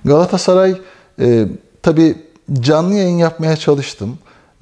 Galatasaray, tabii canlı yayın yapmaya çalıştım.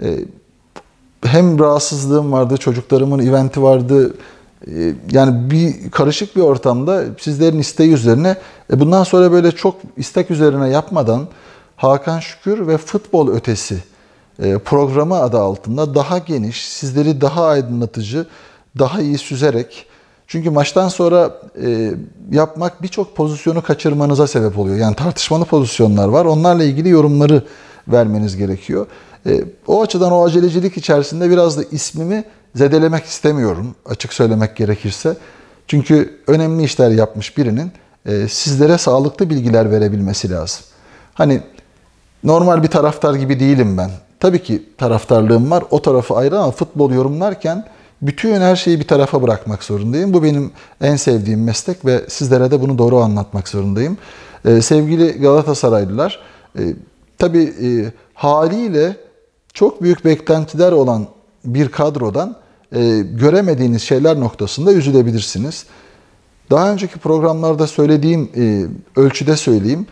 Hem rahatsızlığım vardı, çocuklarımın eventi vardı. Yani karışık bir ortamda sizlerin isteği üzerine, bundan sonra böyle çok istek üzerine yapmadan Hakan Şükür ve Futbol Ötesi programı adı altında daha geniş, sizleri daha aydınlatıcı, daha iyi süzerek, çünkü maçtan sonra yapmak birçok pozisyonu kaçırmanıza sebep oluyor. Yani tartışmalı pozisyonlar var. Onlarla ilgili yorumları vermeniz gerekiyor. O açıdan o acelecilik içerisinde biraz da ismimi zedelemek istemiyorum, açık söylemek gerekirse. Çünkü önemli işler yapmış birinin sizlere sağlıklı bilgiler verebilmesi lazım. Hani normal bir taraftar gibi değilim ben. Tabii ki taraftarlığım var, o tarafı ayrı, ama futbol yorumlarken bütün her şeyi bir tarafa bırakmak zorundayım. Bu benim en sevdiğim meslek ve sizlere de bunu doğru anlatmak zorundayım. Sevgili Galatasaraylılar, tabii haliyle çok büyük beklentiler olan bir kadrodan göremediğiniz şeyler noktasında üzülebilirsiniz. Daha önceki programlarda söylediğim ölçüde söyleyeyim.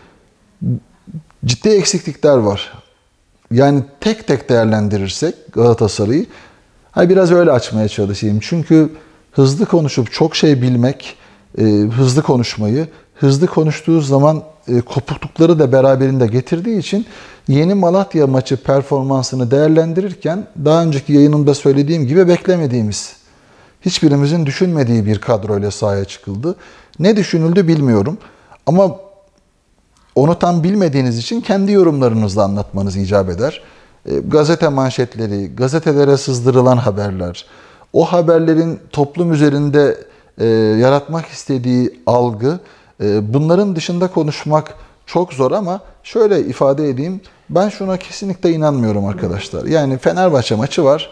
Ciddi eksiklikler var. Yani tek tek değerlendirirsek Galatasaray'ı, biraz öyle açmaya çalışayım. Çünkü hızlı konuşup çok şey bilmek, hızlı konuşmayı, hızlı konuştuğu zaman kopuklukları da beraberinde getirdiği için Yeni Malatya maçı performansını değerlendirirken daha önceki yayınımda söylediğim gibi beklemediğimiz, hiçbirimizin düşünmediği bir kadroyla sahaya çıkıldı. Ne düşünüldü bilmiyorum, ama onu tam bilmediğiniz için kendi yorumlarınızla anlatmanız icap eder. Gazete manşetleri, gazetelere sızdırılan haberler, o haberlerin toplum üzerinde yaratmak istediği algı, bunların dışında konuşmak çok zor, ama şöyle ifade edeyim, ben şuna kesinlikle inanmıyorum arkadaşlar. Yani Fenerbahçe maçı var,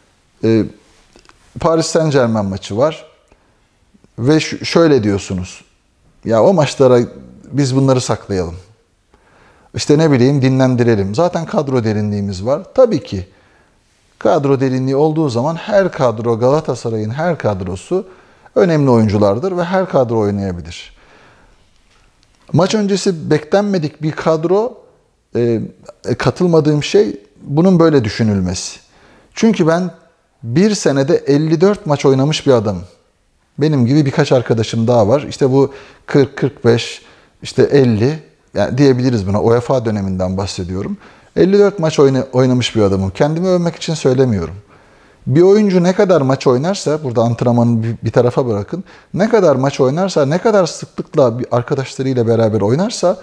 Paris Saint-Germain maçı var ve şöyle diyorsunuz, ya o maçlara biz bunları saklayalım. İşte ne bileyim, dinlendirelim. Zaten kadro derinliğimiz var. Tabii ki kadro derinliği olduğu zaman her kadro, Galatasaray'ın her kadrosu önemli oyunculardır ve her kadro oynayabilir. Maç öncesi beklenmedik bir kadro, katılmadığım şey bunun böyle düşünülmesi. Çünkü ben bir senede 54 maç oynamış bir adamım. Benim gibi birkaç arkadaşım daha var. İşte bu 40-45, işte 50, yani diyebiliriz buna. UEFA döneminden bahsediyorum. 54 maç oynamış bir adamım. Kendimi övmek için söylemiyorum. Bir oyuncu ne kadar maç oynarsa, burada antrenmanı bir tarafa bırakın, ne kadar maç oynarsa, ne kadar sıklıkla bir arkadaşlarıyla beraber oynarsa,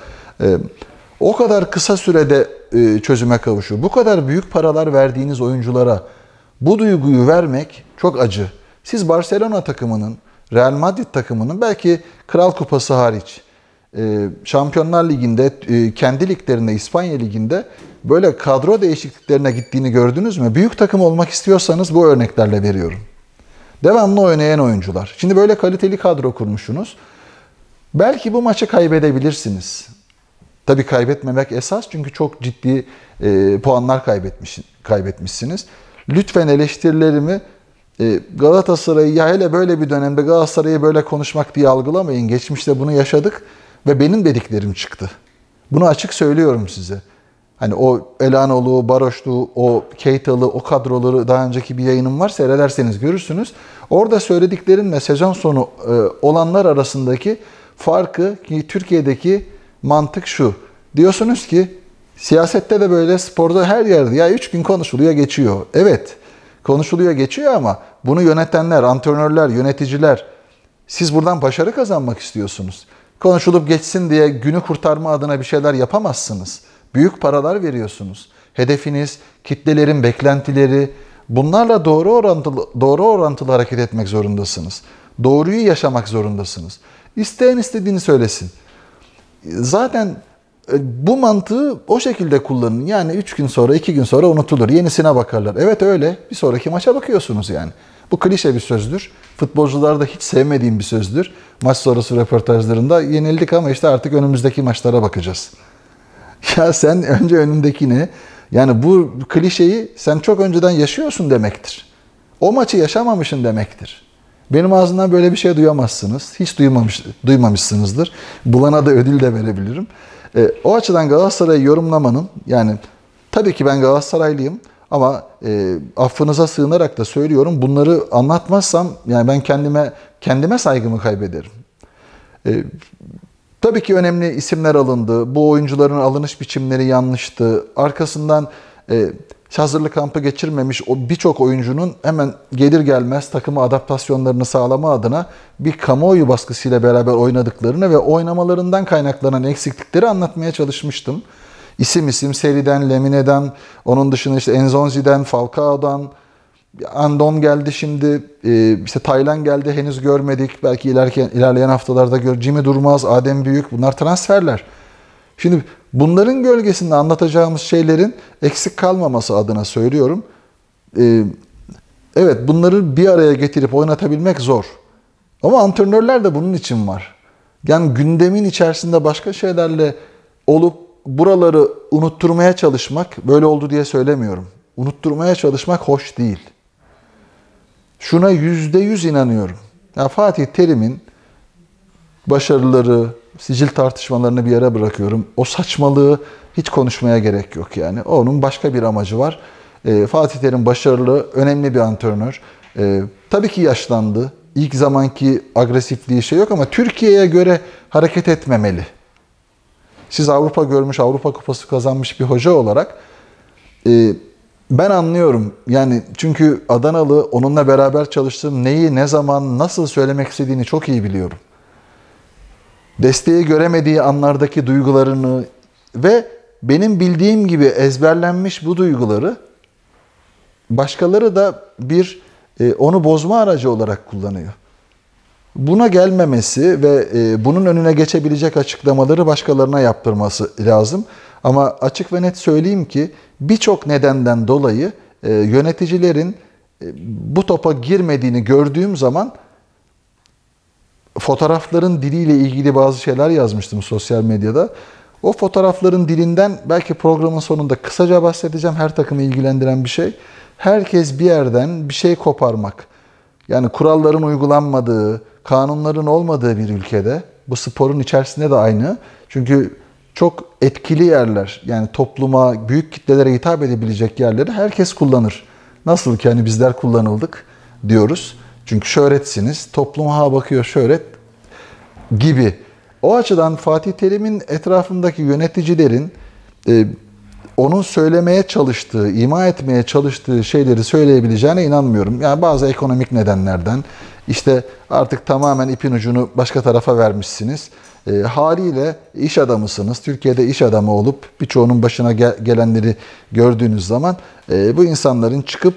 o kadar kısa sürede çözüme kavuşuyor. Bu kadar büyük paralar verdiğiniz oyunculara bu duyguyu vermek çok acı. Siz Barcelona takımının, Real Madrid takımının, belki Kral Kupası hariç, Şampiyonlar Ligi'nde, kendi liglerinde, İspanya Ligi'nde böyle kadro değişikliklerine gittiğini gördünüz mü? Büyük takım olmak istiyorsanız bu örneklerle veriyorum. Devamlı oynayan oyuncular. Şimdi böyle kaliteli kadro kurmuşsunuz. Belki bu maçı kaybedebilirsiniz. Tabii kaybetmemek esas, çünkü çok ciddi puanlar kaybetmişsiniz. Lütfen eleştirilerimi Galatasaray'ı, ya hele böyle bir dönemde Galatasaray'ı böyle konuşmak diye algılamayın. Geçmişte bunu yaşadık ve benim dediklerim çıktı. Bunu açık söylüyorum size. Hani o Elanoğlu, Baroşlu, o Keitalı, o kadroları daha önceki bir yayınım var. Seyrederseniz görürsünüz. Orada söylediklerimle sezon sonu olanlar arasındaki farkı, ki Türkiye'deki mantık şu. Diyorsunuz ki siyasette de böyle, sporda, her yerde ya 3 gün konuşuluyor geçiyor. Evet, konuşuluyor geçiyor, ama bunu yönetenler, antrenörler, yöneticiler, siz buradan başarı kazanmak istiyorsunuz. Konuşulup geçsin diye günü kurtarma adına bir şeyler yapamazsınız. Büyük paralar veriyorsunuz. Hedefiniz, kitlelerin beklentileri, bunlarla doğru orantılı hareket etmek zorundasınız. Doğruyu yaşamak zorundasınız. İsteyen istediğini söylesin. Zaten bu mantığı o şekilde kullanın. Yani 3 gün sonra, 2 gün sonra unutulur. Yenisine bakarlar. Evet öyle. Bir sonraki maça bakıyorsunuz yani. Bu klişe bir sözdür. Futbolcularda hiç sevmediğim bir sözdür. Maç sonrası röportajlarında yenildik ama işte artık önümüzdeki maçlara bakacağız. Ya sen önce önündekini, yani bu klişeyi sen çok önceden yaşıyorsun demektir. O maçı yaşamamışsın demektir. Benim ağzımdan böyle bir şey duyamazsınız. Hiç duymamışsınızdır. Bulana da ödül de verebilirim. O açıdan Galatasaray'ı yorumlamanın, yani tabii ki ben Galatasaraylıyım ama affınıza sığınarak da söylüyorum, bunları anlatmazsam yani ben kendime saygımı kaybederim. Tabii ki önemli isimler alındı. Bu oyuncuların alınış biçimleri yanlıştı. Arkasından hazırlık kampı geçirmemiş o birçok oyuncunun hemen gelir gelmez takıma adaptasyonlarını sağlama adına bir kamuoyu baskısıyla beraber oynadıklarını ve oynamalarından kaynaklanan eksiklikleri anlatmaya çalışmıştım. İsim isim Seri'den, Lemine'den, onun dışında işte Enzonzi'den, Falcao'dan, Andon geldi şimdi, işte Taylan geldi henüz görmedik. Belki ilerleyen haftalarda Jimmy Durmaz, Adem Büyük, bunlar transferler. Şimdi bunların gölgesinde anlatacağımız şeylerin eksik kalmaması adına söylüyorum. Evet, bunları bir araya getirip oynatabilmek zor. Ama antrenörler de bunun için var. Yani gündemin içerisinde başka şeylerle olup buraları unutturmaya çalışmak, böyle oldu diye söylemiyorum. Unutturmaya çalışmak hoş değil. Şuna %100 inanıyorum. Ya Fatih Terim'in başarıları, sicil tartışmalarını bir yere bırakıyorum. O saçmalığı hiç konuşmaya gerek yok yani. Onun başka bir amacı var. Fatih Terim başarılı, önemli bir antrenör. Tabii ki yaşlandı. İlk zamanki agresifliği şey yok ama Türkiye'ye göre hareket etmemeli. Siz Avrupa görmüş, Avrupa Kupası kazanmış bir hoca olarak ben anlıyorum. Yani çünkü Adanalı, onunla beraber çalıştığım neyi, ne zaman, nasıl söylemek istediğini çok iyi biliyorum. Desteği göremediği anlardaki duygularını ve benim bildiğim gibi ezberlenmiş bu duyguları başkaları da onu bozma aracı olarak kullanıyor. Buna gelmemesi ve bunun önüne geçebilecek açıklamaları başkalarına yaptırması lazım. Ama açık ve net söyleyeyim ki birçok nedenden dolayı yöneticilerin bu topa girmediğini gördüğüm zaman fotoğrafların diliyle ilgili bazı şeyler yazmıştım sosyal medyada. O fotoğrafların dilinden belki programın sonunda kısaca bahsedeceğim. Her takımı ilgilendiren bir şey. Herkes bir yerden bir şey koparmak. Yani kuralların uygulanmadığı, kanunların olmadığı bir ülkede, bu sporun içerisinde de aynı. Çünkü çok etkili yerler, yani topluma, büyük kitlelere hitap edebilecek yerleri herkes kullanır. Nasıl ki hani bizler kullanıldık diyoruz. Çünkü şöhretsiniz, topluma bakıyor şöhret gibi. O açıdan Fatih Terim'in etrafındaki yöneticilerin onun söylemeye çalıştığı, ima etmeye çalıştığı şeyleri söyleyebileceğine inanmıyorum. Yani bazı ekonomik nedenlerden, işte artık tamamen ipin ucunu başka tarafa vermişsiniz. Haliyle iş adamısınız. Türkiye'de iş adamı olup birçoğunun başına gelenleri gördüğünüz zaman bu insanların çıkıp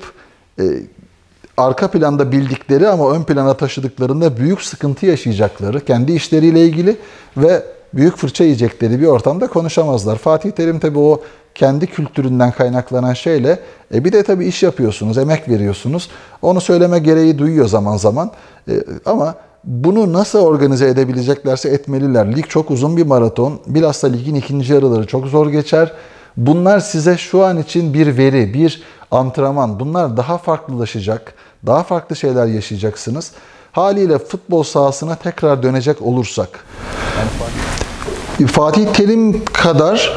arka planda bildikleri ama ön plana taşıdıklarında büyük sıkıntı yaşayacakları, kendi işleriyle ilgili ve büyük fırça yiyecekleri bir ortamda konuşamazlar. Fatih Terim tabii o kendi kültüründen kaynaklanan şeyle bir de tabii iş yapıyorsunuz, emek veriyorsunuz. Onu söyleme gereği duyuyor zaman zaman. Ama bunu nasıl organize edebileceklerse etmeliler. Lig çok uzun bir maraton. Bilhassa ligin ikinci yarıları çok zor geçer. Bunlar size şu an için bir veri, bir antrenman. Bunlar daha farklılaşacak. Daha farklı şeyler yaşayacaksınız. Haliyle futbol sahasına tekrar dönecek olursak. Yani Fatih Terim kadar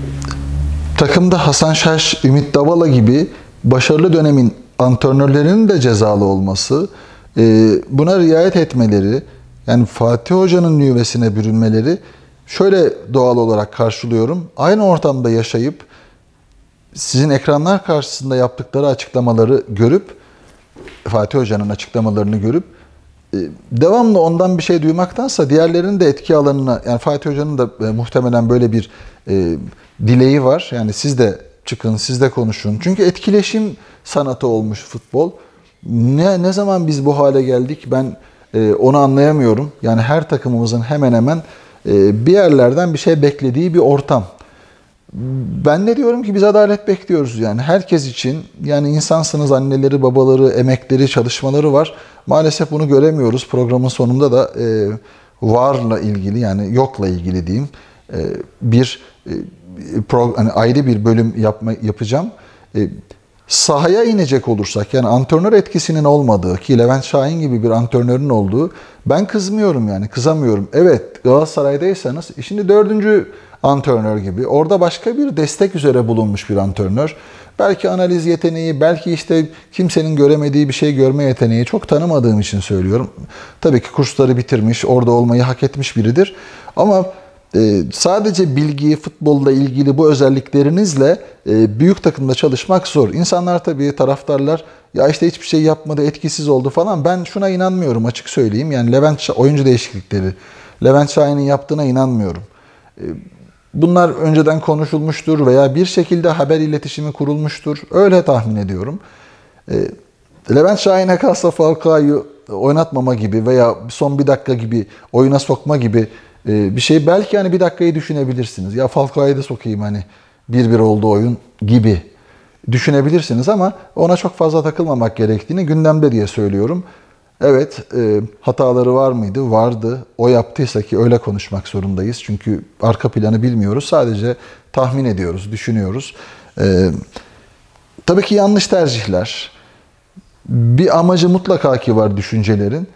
takımda Hasan Şaş, Ümit Davala gibi başarılı dönemin antrenörlerinin de cezalı olması, buna riayet etmeleri, yani Fatih Hoca'nın nüvesine bürünmeleri şöyle doğal olarak karşılıyorum. Aynı ortamda yaşayıp sizin ekranlar karşısında yaptıkları açıklamaları görüp, Fatih Hoca'nın açıklamalarını görüp devamlı ondan bir şey duymaktansa diğerlerinin de etki alanına, yani Fatih Hoca'nın da muhtemelen böyle bir dileği var. Yani siz de çıkın, siz de konuşun. Çünkü etkileşim sanatı olmuş futbol. Ne zaman biz bu hale geldik ben onu anlayamıyorum. Yani her takımımızın hemen hemen bir yerlerden bir şey beklediği bir ortam. Ben de diyorum ki biz adalet bekliyoruz yani herkes için. Yani insansınız, anneleri, babaları, emekleri, çalışmaları var. Maalesef bunu göremiyoruz. Programın sonunda da varla ilgili, yani yokla ilgili diyeyim, hani ayrı bir bölüm yapacağım. Sahaya inecek olursak, yani antrenör etkisinin olmadığı, ki Levent Şahin gibi bir antrenörün olduğu, ben kızmıyorum yani, kızamıyorum. Evet, Galatasaray'daysanız şimdi 4. antrenör gibi. Orada başka bir destek üzere bulunmuş bir antrenör. Belki analiz yeteneği, belki işte kimsenin göremediği bir şey görme yeteneği, çok tanımadığım için söylüyorum. Tabii ki kursları bitirmiş, orada olmayı hak etmiş biridir. Ama sadece bilgi, futbolla ilgili bu özelliklerinizle büyük takımda çalışmak zor. İnsanlar tabii, taraftarlar, ya işte hiçbir şey yapmadı, etkisiz oldu falan. Ben şuna inanmıyorum, açık söyleyeyim. Yani oyuncu değişiklikleri, Levent Şahin'in yaptığına inanmıyorum. Bunlar önceden konuşulmuştur veya bir şekilde haber iletişimi kurulmuştur. Öyle tahmin ediyorum. Levent Şahin'e kalsa Falcao'yu oynatmama gibi veya son bir dakika gibi oyuna sokma gibi bir şey. Belki hani bir dakikayı düşünebilirsiniz. Ya Falcao'yu da sokayım, hani 1-1 oldu oyun gibi düşünebilirsiniz ama ona çok fazla takılmamak gerektiğini gündemde diye söylüyorum. Evet, hataları var mıydı? Vardı. O yaptıysa, ki öyle konuşmak zorundayız. Çünkü arka planı bilmiyoruz. Sadece tahmin ediyoruz, düşünüyoruz. Tabii ki yanlış tercihler. Bir amacı mutlaka ki var düşüncelerin.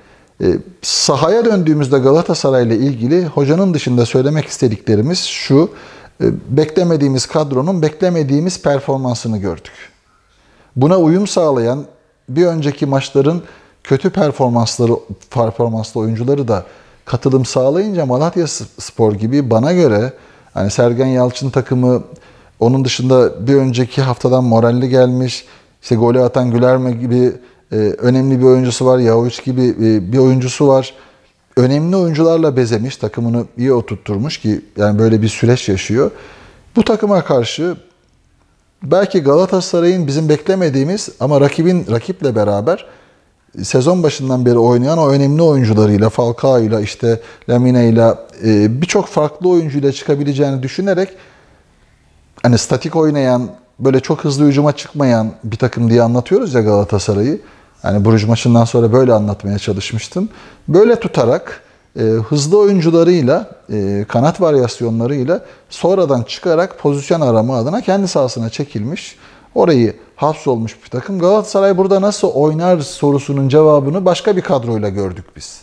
Sahaya döndüğümüzde Galatasaray ile ilgili hocanın dışında söylemek istediklerimiz şu: beklemediğimiz kadronun beklemediğimiz performansını gördük. Buna uyum sağlayan, bir önceki maçların kötü performanslı oyuncuları da katılım sağlayınca Malatyaspor gibi, bana göre hani Sergen Yalçın takımı, onun dışında bir önceki haftadan moralli gelmiş, işte golü atan Gülerme gibi önemli bir oyuncusu var, Yavuç gibi bir oyuncusu var. Önemli oyuncularla bezemiş, takımını iyi oturtturmuş ki yani böyle bir süreç yaşıyor. Bu takıma karşı belki Galatasaray'ın bizim beklemediğimiz ama rakiple beraber sezon başından beri oynayan o önemli oyuncularıyla, Falcao'yla, işte Lamine'yle, birçok farklı oyuncuyla çıkabileceğini düşünerek, hani statik oynayan, böyle çok hızlı hücuma çıkmayan bir takım diye anlatıyoruz ya Galatasaray'ı. Yani Bruges maçından sonra böyle anlatmaya çalışmıştım. Böyle tutarak hızlı oyuncularıyla, kanat varyasyonlarıyla sonradan çıkarak pozisyon arama adına kendi sahasına çekilmiş, orayı hapsolmuş bir takım. Galatasaray burada nasıl oynar sorusunun cevabını başka bir kadroyla gördük biz.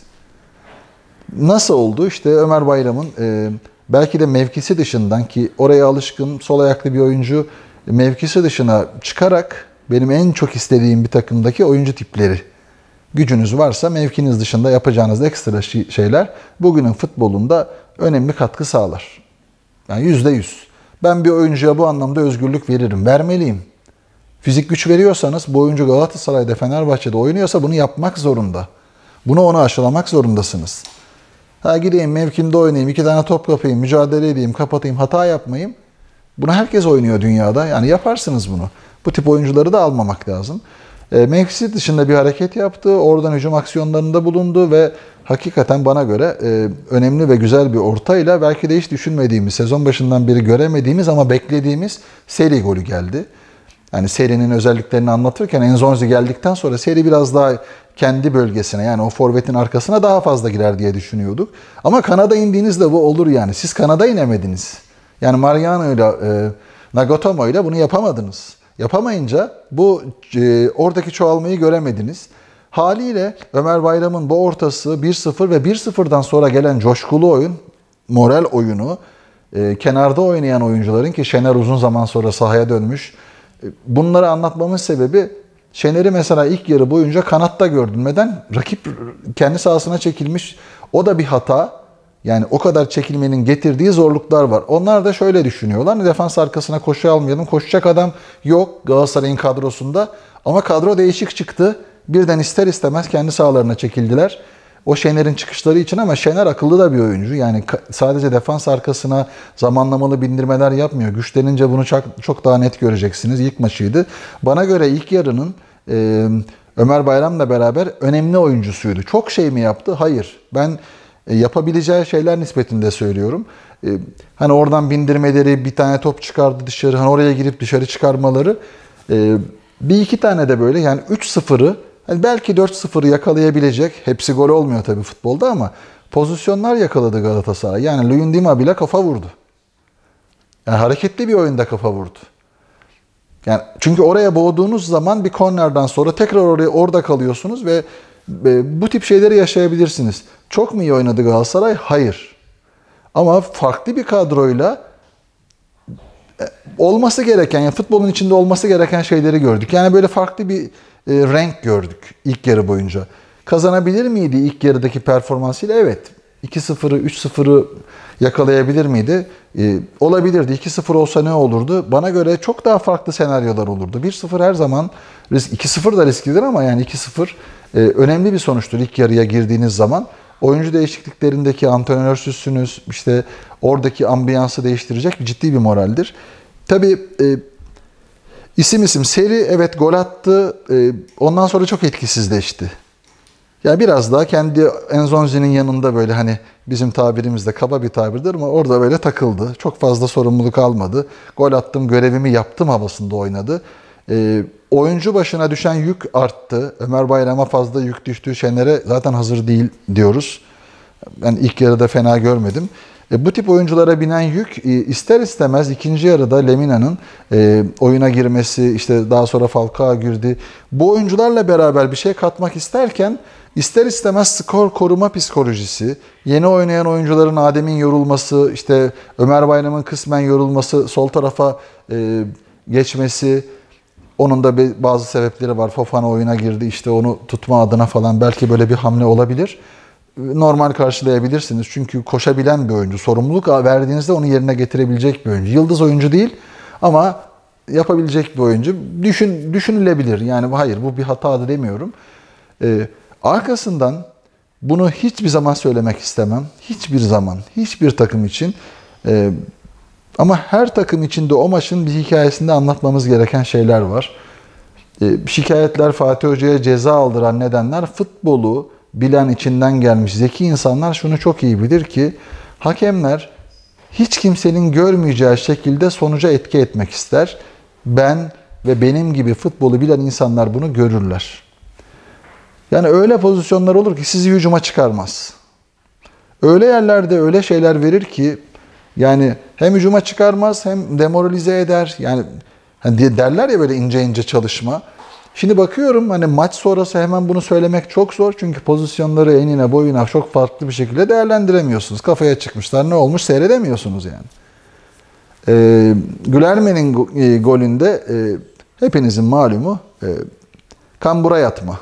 Nasıl oldu? İşte Ömer Bayram'ın belki de mevkisi dışından, ki oraya alışkın sol ayaklı bir oyuncu, mevkisi dışına çıkarak benim en çok istediğim bir takımdaki oyuncu tipleri. Gücünüz varsa mevkiniz dışında yapacağınız ekstra şeyler bugünün futbolunda önemli katkı sağlar. Yani %100. Ben bir oyuncuya bu anlamda özgürlük veririm. Vermeliyim. Fizik güç veriyorsanız, bu oyuncu Galatasaray'da, Fenerbahçe'de oynuyorsa bunu yapmak zorunda. Bunu ona aşılamak zorundasınız. Ha, gideyim mevkimde oynayayım, 2 tane top kapayım, mücadele edeyim, kapatayım, hata yapmayayım. Bunu herkes oynuyor dünyada. Yani yaparsınız bunu. Bu tip oyuncuları da almamak lazım. Mevkisi dışında bir hareket yaptı. Oradan hücum aksiyonlarında bulundu ve hakikaten bana göre önemli ve güzel bir ortayla, belki de hiç düşünmediğimiz, sezon başından beri göremediğimiz ama beklediğimiz seri golü geldi. Yani serinin özelliklerini anlatırken Enzonzi geldikten sonra seri biraz daha kendi bölgesine, yani o forvetin arkasına daha fazla girer diye düşünüyorduk. Ama kanada indiğinizde bu olur yani. Siz kanada inemediniz. Yani Mariano'yla, Nagatomo'yla bunu yapamadınız. Yapamayınca bu oradaki çoğalmayı göremediniz. Haliyle Ömer Bayram'ın bu ortası 1-0 ve 1-0'dan sonra gelen coşkulu oyun, moral oyunu, kenarda oynayan oyuncuların, ki Şener uzun zaman sonra sahaya dönmüş. Bunları anlatmamın sebebi, Şener'i mesela ilk yarı boyunca kanatta gördüm. Neden? Rakip kendi sahasına çekilmiş. O da bir hata. Yani o kadar çekilmenin getirdiği zorluklar var. Onlar da şöyle düşünüyorlar: defans arkasına koşu almayalım. Koşacak adam yok Galatasaray'ın kadrosunda. Ama kadro değişik çıktı. Birden ister istemez kendi sahalarına çekildiler. O Şener'in çıkışları için, ama Şener akıllı da bir oyuncu. Yani sadece defans arkasına zamanlamalı bindirmeler yapmıyor. Güçlenince bunu çok daha net göreceksiniz. İlk maçıydı. Bana göre ilk yarının Ömer Bayram'la beraber önemli oyuncusuydu. Çok şey mi yaptı? Hayır. Ben yapabileceği şeyler nispetinde söylüyorum. Hani oradan bindirmeleri, bir tane top çıkardı dışarı, hani oraya girip dışarı çıkarmaları. Bir iki tane de böyle, yani 3-0'ı, hani belki 4-0'ı yakalayabilecek, hepsi gol olmuyor tabii futbolda, ama pozisyonlar yakaladı Galatasaray. Yani Luyendama bile kafa vurdu. Yani hareketli bir oyunda kafa vurdu. Yani çünkü oraya boğduğunuz zaman bir kornerden sonra tekrar orada kalıyorsunuz ve bu tip şeyleri yaşayabilirsiniz. Çok mu iyi oynadı Galatasaray? Hayır. Ama farklı bir kadroyla olması gereken, yani futbolun içinde olması gereken şeyleri gördük. Yani böyle farklı bir renk gördük ilk yarı boyunca. Kazanabilir miydi ilk yarıdaki performansıyla? Evet. 2-0'ı, 3-0'ı yakalayabilir miydi? Olabilirdi. 2-0 olsa ne olurdu? Bana göre çok daha farklı senaryolar olurdu. 1-0 her zaman risk, 2-0 da risklidir ama yani 2-0 önemli bir sonuçtur ilk yarıya girdiğiniz zaman. Oyuncu değişikliklerindeki antrenörsüzsünüz, işte oradaki ambiyansı değiştirecek ciddi bir moraldir. Tabii isim seri evet gol attı. Ondan sonra çok etkisizleşti. Yani biraz daha kendi Enzonzi'nin yanında böyle hani bizim tabirimizde kaba bir tabirdir ama orada böyle takıldı. Çok fazla sorumluluk almadı. Gol attım, görevimi yaptım havasında oynadı. Oyuncu başına düşen yük arttı. Ömer Bayram'a fazla yük düştü. Şener'e zaten hazır değil diyoruz. Ben ilk yarıda fena görmedim. Bu tip oyunculara binen yük ister istemez ikinci yarıda Lemina'nın oyuna girmesi, işte daha sonra Falcao girdi. Bu oyuncularla beraber bir şey katmak isterken ister istemez skor koruma psikolojisi, yeni oynayan oyuncuların Adem'in yorulması, işte Ömer Bayram'ın kısmen yorulması, sol tarafa geçmesi, onun da bazı sebepleri var. Fofana oyuna girdi, işte onu tutma adına falan belki böyle bir hamle olabilir. Normal karşılayabilirsiniz. Çünkü koşabilen bir oyuncu. Sorumluluk verdiğinizde onu yerine getirebilecek bir oyuncu. Yıldız oyuncu değil ama yapabilecek bir oyuncu. Düşünülebilir. Yani hayır bu bir hatadı demiyorum. Arkasından bunu hiçbir zaman söylemek istemem. Hiçbir zaman. Hiçbir takım için. Ama her takım içinde o maçın bir hikayesinde anlatmamız gereken şeyler var. Şikayetler, Fatih Hoca'ya ceza aldıran nedenler, futbolu bilen, içinden gelmiş zeki insanlar şunu çok iyi bilir ki hakemler hiç kimsenin görmeyeceği şekilde sonuca etki etmek ister. Ben ve benim gibi futbolu bilen insanlar bunu görürler. Yani öyle pozisyonlar olur ki sizi hücuma çıkarmaz. Öyle yerlerde öyle şeyler verir ki yani hem hücuma çıkarmaz hem demoralize eder. Yani hani derler ya böyle ince ince çalışma. Şimdi bakıyorum hani maç sonrası hemen bunu söylemek çok zor. Çünkü pozisyonları enine boyuna çok farklı bir şekilde değerlendiremiyorsunuz. Kafaya çıkmışlar, ne olmuş seyredemiyorsunuz yani. Gülermen'in golünde hepinizin malumu kambura yatma.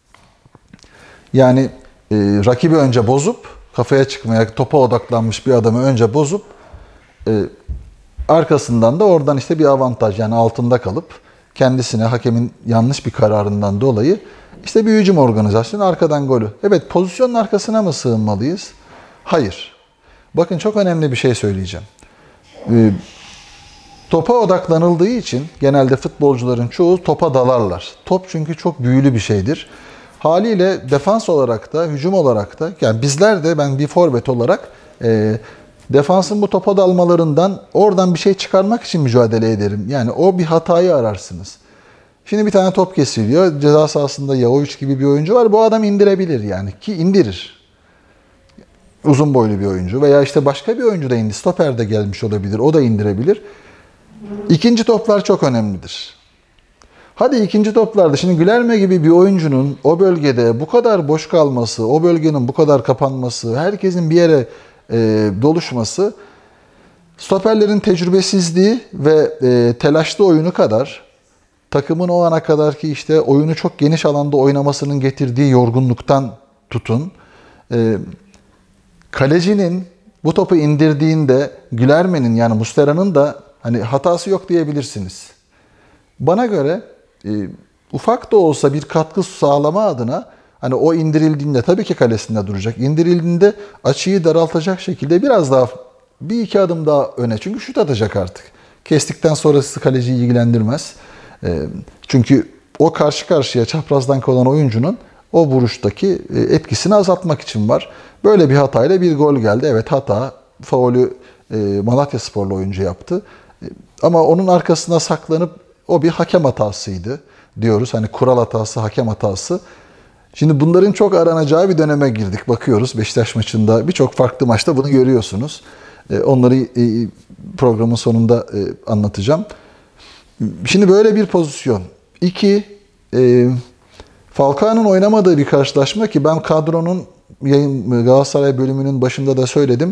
Yani rakibi önce bozup kafaya çıkmaya, topa odaklanmış bir adamı önce bozup arkasından da oradan işte bir avantaj, yani altında kalıp kendisine hakemin yanlış bir kararından dolayı işte bir hücum organizasyonu, arkadan golü. Evet, pozisyonun arkasına mı sığınmalıyız? Hayır. Bakın çok önemli bir şey söyleyeceğim. Topa odaklanıldığı için genelde futbolcuların çoğu topa dalarlar. Top çünkü çok büyülü bir şeydir. Haliyle defans olarak da, hücum olarak da, yani bizler de, ben bir forvet olarak defansın bu topa dalmalarından oradan bir şey çıkarmak için mücadele ederim. Yani o bir hatayı ararsınız. Şimdi bir tane top kesiliyor. Ceza sahasında Yahoviç gibi bir oyuncu var. Bu adam indirebilir yani. Ki indirir. Uzun boylu bir oyuncu. Veya işte başka bir oyuncu da indi. Stoper de gelmiş olabilir. O da indirebilir. İkinci toplar çok önemlidir. Hadi ikinci toplarda şimdi Gülerme gibi bir oyuncunun o bölgede bu kadar boş kalması, o bölgenin bu kadar kapanması, herkesin bir yere doluşması, stoperlerin tecrübesizliği ve telaşlı oyunu kadar, takımın o ana kadar ki işte oyunu çok geniş alanda oynamasının getirdiği yorgunluktan tutun, kalecinin bu topu indirdiğinde Gülerme'nin, yani Muslera'nın da hani hatası yok diyebilirsiniz. Bana göre ufak da olsa bir katkı sağlama adına hani o indirildiğinde tabii ki kalesinde duracak. İndirildiğinde açıyı daraltacak şekilde biraz daha, bir iki adım daha öne. Çünkü şut atacak artık. Kestikten sonrası kaleciyi ilgilendirmez. Çünkü o karşı karşıya çaprazdan kalan oyuncunun o vuruştaki etkisini azaltmak için var. Böyle bir hatayla bir gol geldi. Evet, hata. Faulü Malatyasporlu oyuncu yaptı. Ama onun arkasına saklanıp o bir hakem hatasıydı diyoruz. Hani kural hatası, hakem hatası. Şimdi bunların çok aranacağı bir döneme girdik. Bakıyoruz Beşiktaş maçında, birçok farklı maçta bunu görüyorsunuz. Onları programın sonunda anlatacağım. Şimdi böyle bir pozisyon. İki, Falcao'nun oynamadığı bir karşılaşma ki ben kadronun Galatasaray bölümünün başında da söyledim.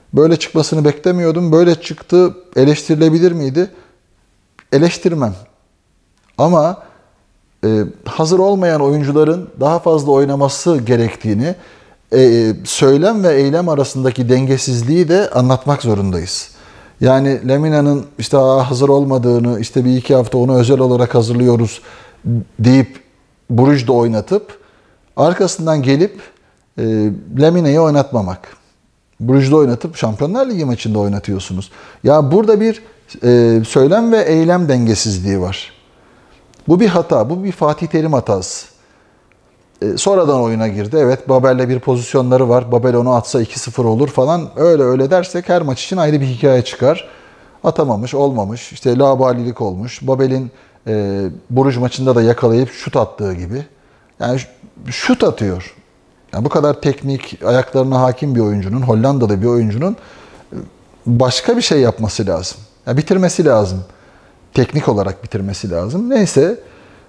Böyle çıkmasını beklemiyordum. Böyle çıktı. Eleştirilebilir miydi? Eleştirmem. Ama hazır olmayan oyuncuların daha fazla oynaması gerektiğini, söylem ve eylem arasındaki dengesizliği de anlatmak zorundayız. Yani Lemina'nın işte hazır olmadığını, işte bir iki hafta onu özel olarak hazırlıyoruz deyip Bruges'de oynatıp arkasından gelip Lemina'yı oynatmamak. Bruges'de oynatıp Şampiyonlar Ligi maçında oynatıyorsunuz. Ya burada bir söylem ve eylem dengesizliği var. Bu bir hata. Bu bir Fatih Terim hatası. Sonradan oyuna girdi. Evet, Babel'le bir pozisyonları var. Babel onu atsa 2-0 olur falan. Öyle dersek her maç için ayrı bir hikaye çıkar. Atamamış, olmamış. İşte laubalilik olmuş. Babel'in Bruges maçında da yakalayıp şut attığı gibi. Yani şut atıyor. Yani bu kadar teknik, ayaklarına hakim bir oyuncunun, Hollandalı bir oyuncunun başka bir şey yapması lazım. Yani bitirmesi lazım. Teknik olarak bitirmesi lazım. Neyse,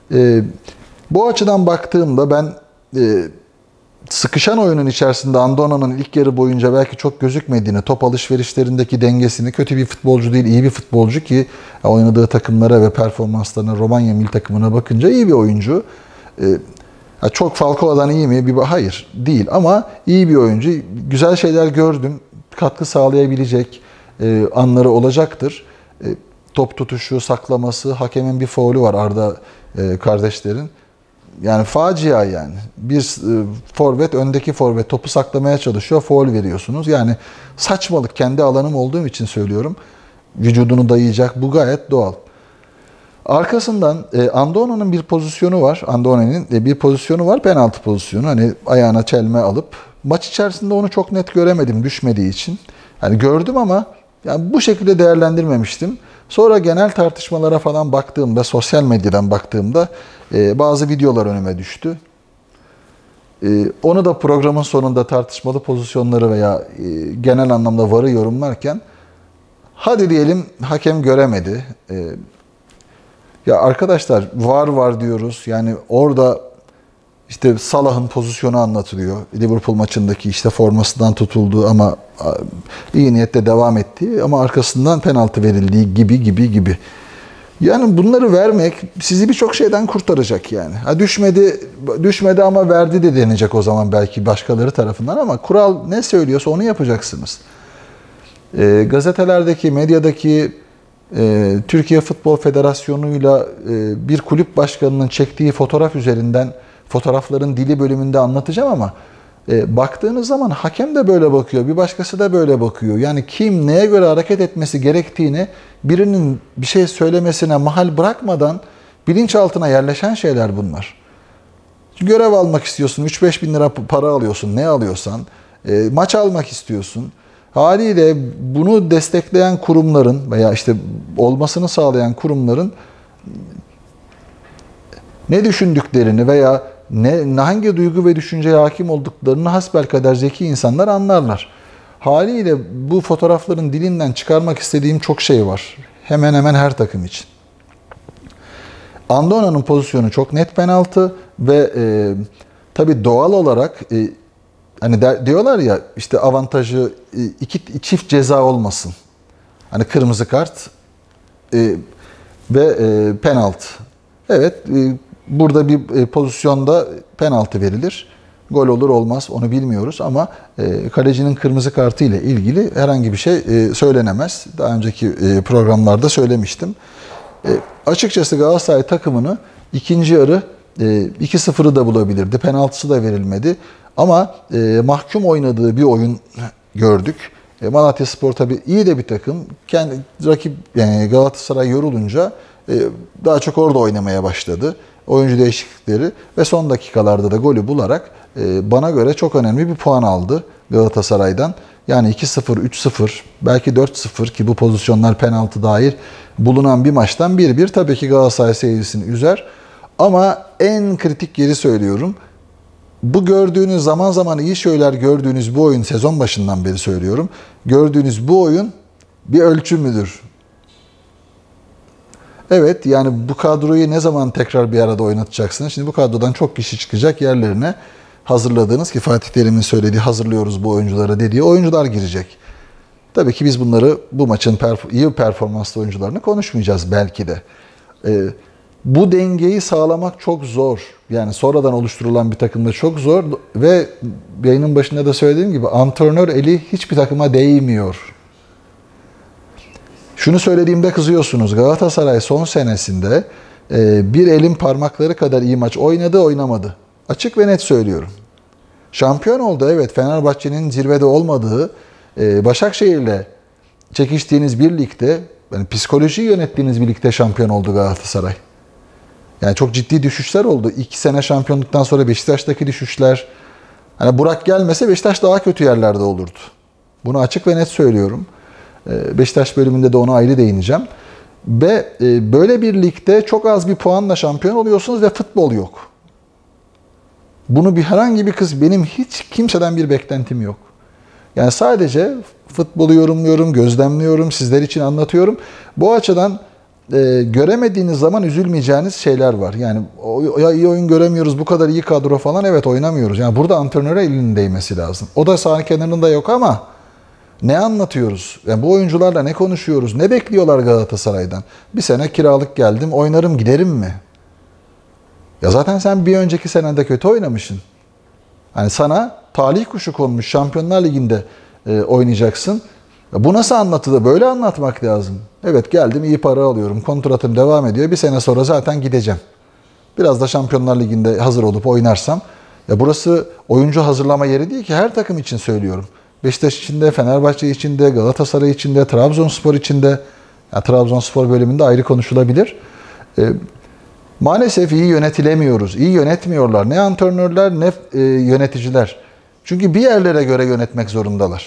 bu açıdan baktığımda ben sıkışan oyunun içerisinde Andona'nın ilk yarı boyunca belki çok gözükmediğini, top alışverişlerindeki dengesini, kötü bir futbolcu değil, iyi bir futbolcu ki oynadığı takımlara ve performanslarına, Romanya milli takımına bakınca iyi bir oyuncu. Çok Falcao'dan iyi mi? Hayır, değil ama iyi bir oyuncu. Güzel şeyler gördüm. Katkı sağlayabilecek anları olacaktır. Top tutuşu, saklaması, hakemin bir faulü var Arda kardeşlerin. Yani facia yani. Bir forvet, öndeki forvet topu saklamaya çalışıyor, faul veriyorsunuz. Yani saçmalık, kendi alanım olduğum için söylüyorum. Vücudunu dayayacak, bu gayet doğal. Arkasından Andona'nın bir pozisyonu var. Andona'nın bir pozisyonu var, penaltı pozisyonu. Hani ayağına çelme alıp. Maç içerisinde onu çok net göremedim düşmediği için. Yani gördüm ama yani bu şekilde değerlendirmemiştim. Sonra genel tartışmalara falan baktığımda, sosyal medyadan baktığımda bazı videolar önüme düştü. Onu da programın sonunda tartışmalı pozisyonları veya genel anlamda VAR'ı yorumlarken hadi diyelim hakem göremedi. Ya arkadaşlar var diyoruz. Yani orada işte Salah'ın pozisyonu anlatılıyor. Liverpool maçındaki işte formasından tutulduğu ama iyi niyetle devam ettiği ama arkasından penaltı verildiği gibi. Yani bunları vermek sizi birçok şeyden kurtaracak yani. Ha düşmedi ama verdi de denecek o zaman belki başkaları tarafından ama kural ne söylüyorsa onu yapacaksınız. Gazetelerdeki, medyadaki Türkiye Futbol Federasyonu'yla bir kulüp başkanının çektiği fotoğraf üzerinden fotoğrafların dili bölümünde anlatacağım ama baktığınız zaman hakem de böyle bakıyor, bir başkası da böyle bakıyor. Yani kim neye göre hareket etmesi gerektiğini birinin bir şey söylemesine mahal bırakmadan bilinçaltına yerleşen şeyler bunlar. Görev almak istiyorsun, 3-5 bin lira para alıyorsun, ne alıyorsan, maç almak istiyorsun. Haliyle bunu destekleyen kurumların veya işte olmasını sağlayan kurumların ne düşündüklerini veya hangi duygu ve düşünceye hakim olduklarını hasbelkader zeki insanlar anlarlar. Haliyle bu fotoğrafların dilinden çıkarmak istediğim çok şey var. Hemen hemen her takım için. Andona'nın pozisyonu çok net penaltı ve tabii doğal olarak hani diyorlar ya işte avantajı çift ceza olmasın. Hani kırmızı kart ve penaltı. Evet, burada bir pozisyonda penaltı verilir. Gol olur olmaz onu bilmiyoruz ama kalecinin kırmızı kartı ile ilgili herhangi bir şey söylenemez. Daha önceki programlarda söylemiştim. Açıkçası Galatasaray takımını ikinci yarı 2-0'ı da bulabilirdi. Penaltısı da verilmedi. Ama mahkum oynadığı bir oyun gördük. Malatyaspor tabii iyi de bir takım. Kendi rakip yani Galatasaray yorulunca daha çok orada oynamaya başladı. Oyuncu değişiklikleri ve son dakikalarda da golü bularak bana göre çok önemli bir puan aldı Galatasaray'dan. Yani 2-0, 3-0, belki 4-0 ki bu pozisyonlar penaltı dair bulunan bir maçtan 1-1 tabii ki Galatasaray seyircisini üzer. Ama en kritik yeri söylüyorum. Bu gördüğünüz zaman zaman iyi şeyler gördüğünüz bu oyun sezon başından beri söylüyorum. Gördüğünüz bu oyun bir ölçümüdür. Evet yani bu kadroyu ne zaman tekrar bir arada oynatacaksınız? Şimdi bu kadrodan çok kişi çıkacak yerlerine hazırladığınız ki Fatih Terim'in söylediği hazırlıyoruz bu oyuncuları dediği oyuncular girecek. Tabii ki biz bunları bu maçın iyi performanslı oyuncularını konuşmayacağız belki de. Bu dengeyi sağlamak çok zor. Yani sonradan oluşturulan bir takımda çok zor ve yayının başında da söylediğim gibi antrenör eli hiçbir takıma değmiyor. Şunu söylediğimde kızıyorsunuz. Galatasaray son senesinde bir elin parmakları kadar iyi maç oynadı, oynamadı. Açık ve net söylüyorum. Şampiyon oldu, evet. Fenerbahçe'nin zirvede olmadığı, Başakşehir'le çekiştiğiniz bir ligde, yani psikolojiyi yönettiğiniz bir ligde şampiyon oldu Galatasaray. Yani çok ciddi düşüşler oldu. 2 sene şampiyonluktan sonra Beşiktaş'taki düşüşler. Hani Burak gelmese Beşiktaş daha kötü yerlerde olurdu. Bunu açık ve net söylüyorum. Beşiktaş bölümünde de ona ayrı değineceğim. Ve böyle bir ligde çok az bir puanla şampiyon oluyorsunuz ve futbol yok. Bunu herhangi bir benim hiç kimseden bir beklentim yok. Yani sadece futbolu yorumluyorum, gözlemliyorum, sizler için anlatıyorum. Bu açıdan göremediğiniz zaman üzülmeyeceğiniz şeyler var. Yani ya iyi oyun göremiyoruz, bu kadar iyi kadro falan, evet oynamıyoruz. Yani burada antrenöre elinin değmesi lazım. O da saha kenarında yok ama ne anlatıyoruz? Yani bu oyuncularla ne konuşuyoruz? Ne bekliyorlar Galatasaray'dan? Bir sene kiralık geldim, oynarım giderim mi? Ya zaten sen bir önceki senede kötü oynamışsın. Yani sana talih kuşu konmuş, Şampiyonlar Ligi'nde oynayacaksın. Ya bu nasıl anlatılır? Böyle anlatmak lazım. Evet geldim, iyi para alıyorum, kontratım devam ediyor. Bir sene sonra zaten gideceğim. Biraz da Şampiyonlar Ligi'nde hazır olup oynarsam. Ya burası oyuncu hazırlama yeri değil ki, her takım için söylüyorum. Beşiktaş için de, Fenerbahçe için de, Galatasaray için de, Trabzonspor için de. Ya Trabzonspor bölümünde ayrı konuşulabilir. Maalesef iyi yönetilemiyoruz. İyi yönetmiyorlar. Ne antrenörler ne yöneticiler. Çünkü bir yerlere göre yönetmek zorundalar.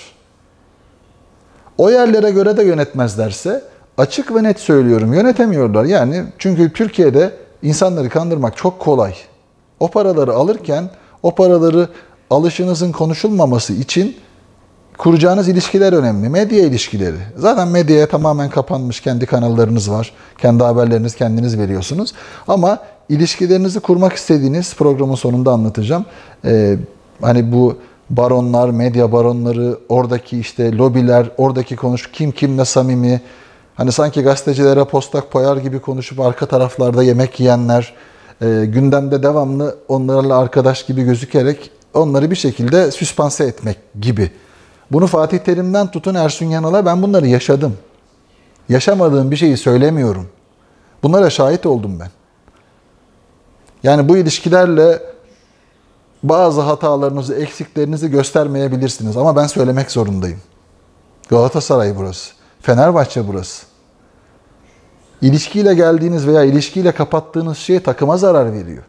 O yerlere göre de yönetmezlerse açık ve net söylüyorum yönetemiyorlar. Yani çünkü Türkiye'de insanları kandırmak çok kolay. O paraları alırken o paraları alışınızın konuşulmaması için kuracağınız ilişkiler önemli. Medya ilişkileri. Zaten medyaya tamamen kapanmış kendi kanallarınız var. Kendi haberlerinizi kendiniz veriyorsunuz. Ama ilişkilerinizi kurmak istediğiniz, programın sonunda anlatacağım. Hani bu baronlar, medya baronları, oradaki işte lobiler, oradaki kim kimle samimi. Hani sanki gazetecilere postak koyar gibi konuşup arka taraflarda yemek yiyenler, gündemde devamlı onlarla arkadaş gibi gözükerek onları bir şekilde süspanse etmek gibi. Bunu Fatih Terim'den tutun Ersun Yanal'a ben bunları yaşadım. Yaşamadığım bir şeyi söylemiyorum. Bunlara şahit oldum ben. Yani bu ilişkilerle bazı hatalarınızı, eksiklerinizi göstermeyebilirsiniz ama ben söylemek zorundayım. Galatasaray burası. Fenerbahçe burası. İlişkiyle geldiğiniz veya ilişkiyle kapattığınız şey takıma zarar veriyor.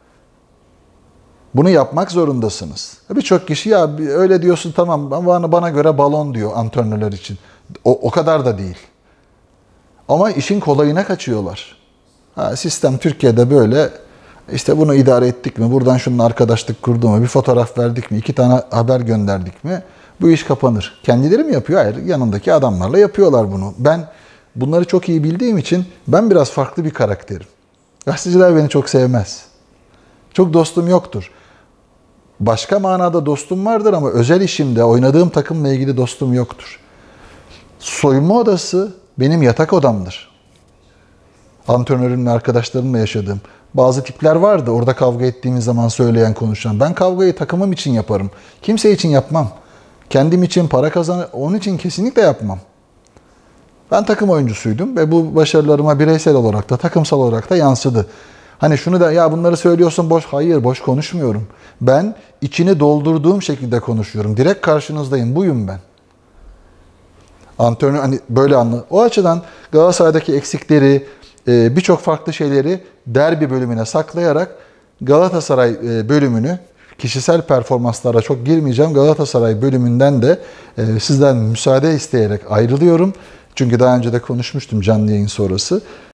Bunu yapmak zorundasınız. Birçok kişi ya öyle diyorsun tamam ama bana göre balon diyor antrenörler için. O kadar da değil. Ama işin kolayına kaçıyorlar. Sistem Türkiye'de böyle. İşte bunu idare ettik mi? Buradan şunun arkadaşlık kurdu mu? Bir fotoğraf verdik mi? 2 tane haber gönderdik mi? Bu iş kapanır. Kendileri mi yapıyor? Hayır. Yanındaki adamlarla yapıyorlar bunu. Ben bunları çok iyi bildiğim için ben biraz farklı bir karakterim. Gazeteciler beni çok sevmez. Çok dostum yoktur. Başka manada dostum vardır ama özel işimde, oynadığım takımla ilgili dostum yoktur. Soyunma odası benim yatak odamdır. Antrenörümle, arkadaşlarımla yaşadığım. Bazı tipler vardı orada kavga ettiğimiz zaman söyleyen, konuşan. Ben kavgayı takımım için yaparım. Kimse için yapmam. Kendim için, para onun için kesinlikle yapmam. Ben takım oyuncusuydum ve bu başarılarıma bireysel olarak da, takımsal olarak da yansıdı. Hani şunu da ya bunları söylüyorsun boş. Hayır, boş konuşmuyorum. Ben içini doldurduğum şekilde konuşuyorum. Direkt karşınızdayım. Buyum ben. Antrenör hani böyle anla. O açıdan Galatasaray'daki eksikleri, birçok farklı şeyleri derbi bölümüne saklayarak Galatasaray bölümünü, kişisel performanslara çok girmeyeceğim. Galatasaray bölümünden de sizden müsaade isteyerek ayrılıyorum. Çünkü daha önce de konuşmuştum canlı yayın sonrası.